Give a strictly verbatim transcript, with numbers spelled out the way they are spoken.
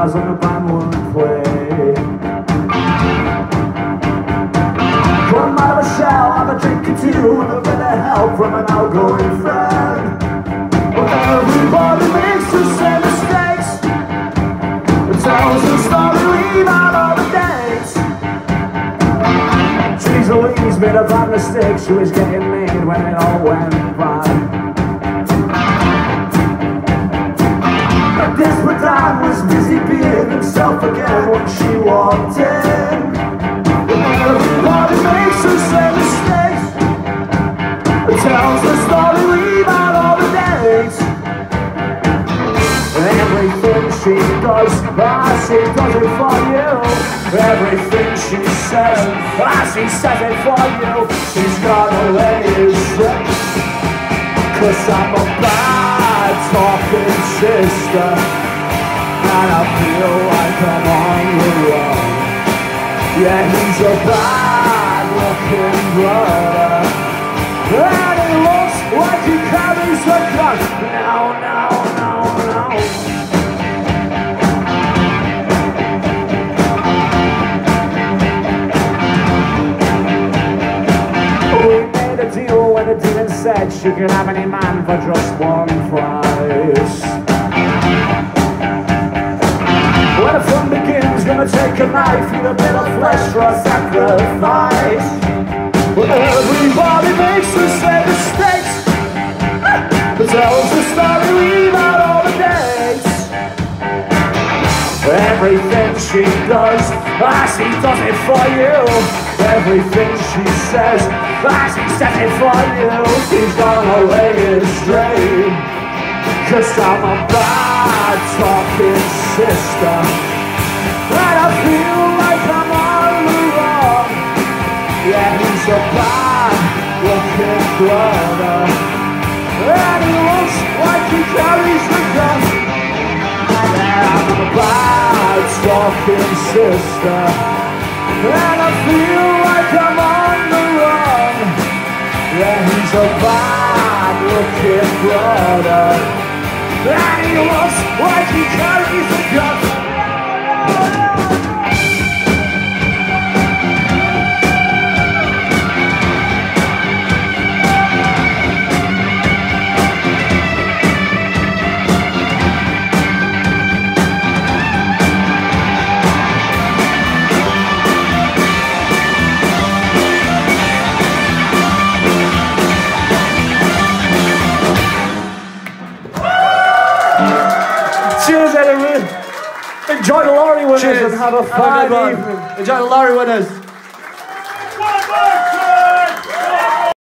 guitars and the band wouldn't play. Come out of a shell, have a drink or two, and a bit of help from an outgoing friend. But everybody makes the same mistakes. It tells the story, leave out all the dates. She's Louise made a bad mistake, she was getting made when it all went bad. A desperate dad was busy being himself again when she walked in. Everybody makes the same mistakes. It tells the story, leave out all the dates. Everything she does, ah, she does it for you. Everything she says, ah, she says it for you. She's gonna lay it straight, 'cause I'm a bad talking sister, and I feel like I'm on the run. Yeah, he's a bad looking brother, and he looks like he carries a gun. No, no, no, no. We made a deal when the demon said she could have any man for just one price. When the fun begins, gonna take a knife, eat a bit of flesh for a sacrifice. But everybody makes the same mistakes. It tells the story, leave out all the dates. Everything she does, ah, she does it for you. Everything she says, ah, she says it for you. She's gonna lay it straight, 'cause I'm a bad talking sister, and I feel like I'm on the run. Yeah, he's a bad looking brother, and he looks like he carries the gun. Yeah, I'm a bad talking sister, and I feel like I'm on the run. Yeah, he's a bad looking brother, and he looks like he carries a gun. Cheers, Edinburgh. Enjoy the lorry winners. Cheers. And have a fine evening. Enjoy the lorry winners.